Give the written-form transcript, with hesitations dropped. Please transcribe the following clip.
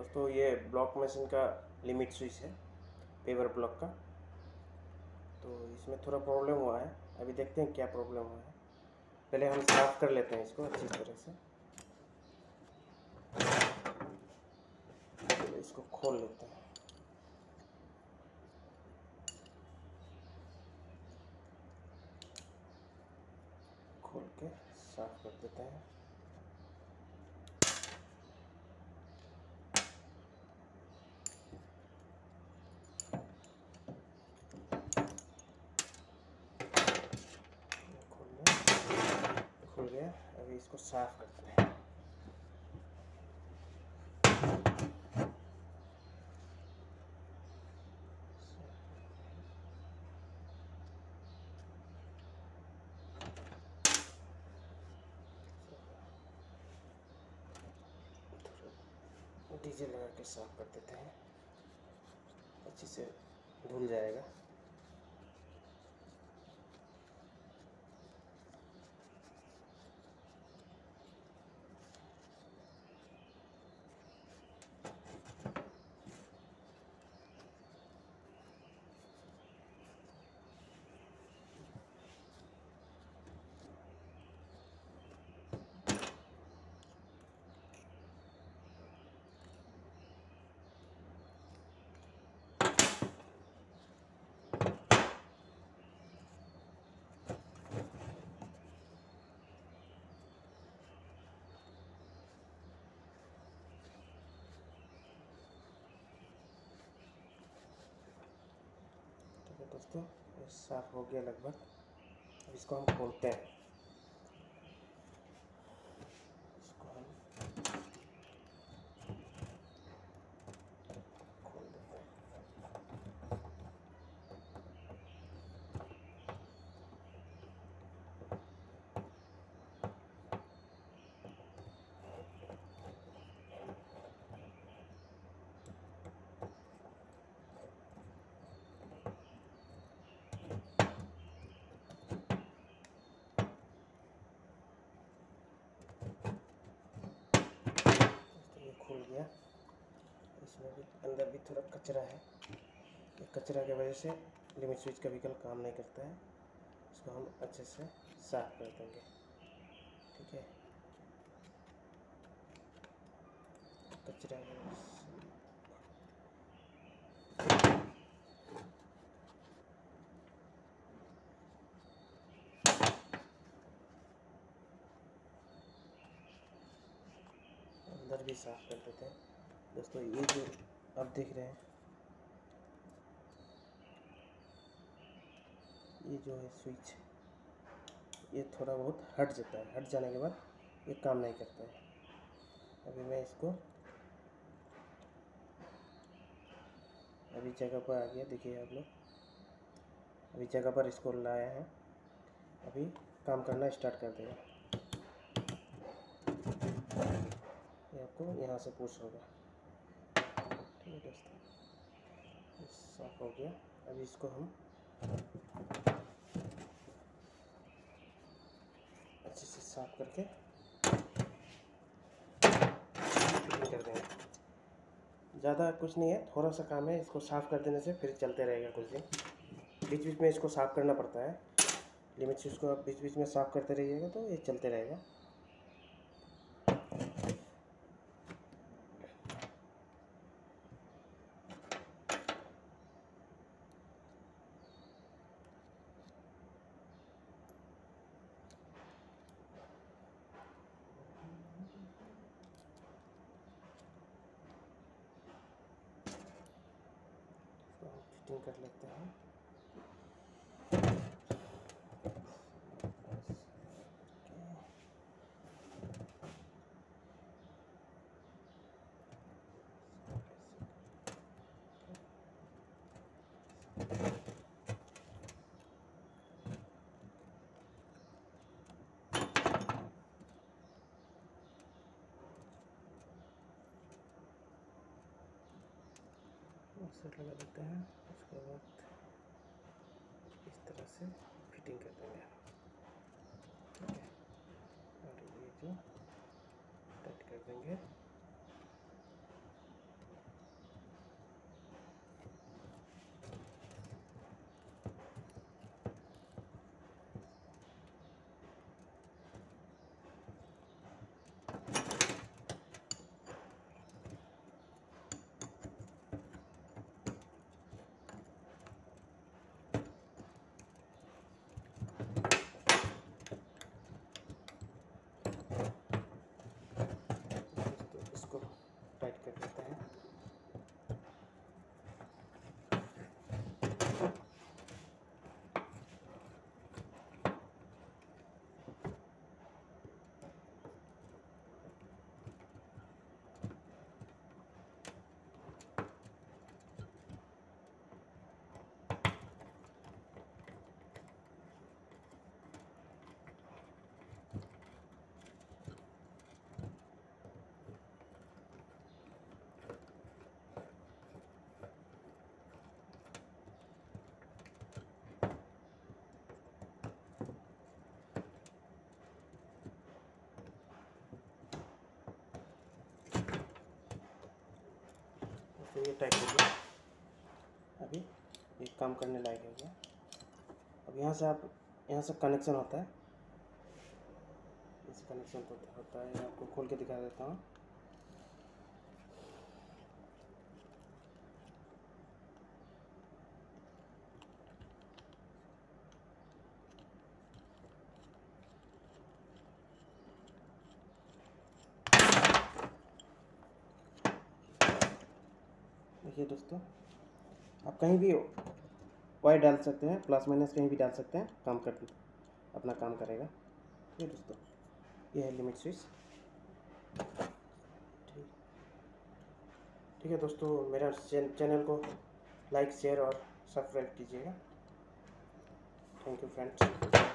दोस्तों ये block machine का लिमिट स्विच है पेपर ब्लॉक का। तो इसमें थोड़ा प्रॉब्लम हुआ है, अभी देखते हैं क्या प्रॉब्लम हुआ है। पहले हम साफ कर लेते हैं इसको अच्छी तरह से। तो इसको खोल लेते हैं। खोल के साफ कर देते हैं। खुल गया, अभी इसको साफ करते हैं। डीजल लगा के साफ कर देते हैं, अच्छी से धुल जाएगा। ठीक है दोस्तों, ये साफ हो गया लगभग। अब इसको हम खोलते हैं। इसको हम खोल देते हैं। ये खुल गया। इसमें भी अंदर भी थोड़ा कचरा है। ये कचरा की वजह से लिमिट स्विच कभी कभी काम नहीं करता है। इसको हम अच्छे से साफ कर देंगे। ठीक है, कचरा की वजह से अंदर भी साफ कर देते हैं। दोस्तों ये जो आप देख रहे हैं, ये जो है स्विच, ये थोड़ा बहुत हट जाता है। हट जाने के बाद ये काम नहीं करता है। अभी मैं इसको अभी जगह पर आ गया, देखिए आप लोग, अभी जगह पर इसको लाया है। अभी काम करना स्टार्ट कर देगा। ये आपको यहाँ से पुश होगा। ठीक है दोस्तों, साफ हो गया। अभी इसको हम अच्छे से साफ करके फिटिंग कर देंगे। ज़्यादा कुछ नहीं है, थोड़ा सा काम है। इसको साफ़ कर देने से फिर चलते रहेगा कुछ दिन। बीच बीच में इसको साफ़ करना पड़ता है। लिमिट स्विच को आप बीच बीच में साफ़ करते रहिएगा तो ये चलते रहेगा। इसको हम फिटिंग कर लेते हैं। सेट लगा देते हैं। उसके बाद इस तरह से फिटिंग कर देंगे। ठीक है, और ये जो टाइट कर देंगे। टाइट हो गया। अभी ये काम करने लायक हो गया। अब यहाँ से कनेक्शन होता है, इस कनेक्शन तो होता है, आपको खोल के दिखा देता हूँ। देखिए दोस्तों, आप कहीं भी वायर डाल सकते हैं, प्लस माइनस कहीं भी डाल सकते हैं, अपना काम करेगा। ठीक है दोस्तों, ये है लिमिट स्विच। ठीक है दोस्तों, मेरा चैनल को लाइक शेयर और सब्सक्राइब कीजिएगा। Thank you friends.